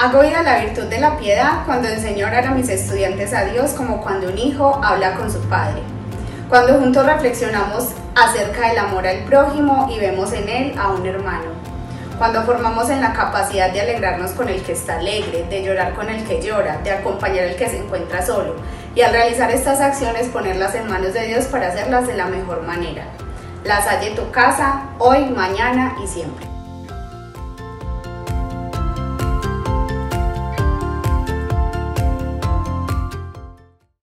Hago vida la virtud de la piedad cuando enseño a orar a mis estudiantes a Dios como cuando un hijo habla con su padre. Cuando juntos reflexionamos acerca del amor al prójimo y vemos en él a un hermano. Cuando formamos en la capacidad de alegrarnos con el que está alegre, de llorar con el que llora, de acompañar al que se encuentra solo. Y al realizar estas acciones ponerlas en manos de Dios para hacerlas de la mejor manera. La Salle tu casa, hoy, mañana y siempre.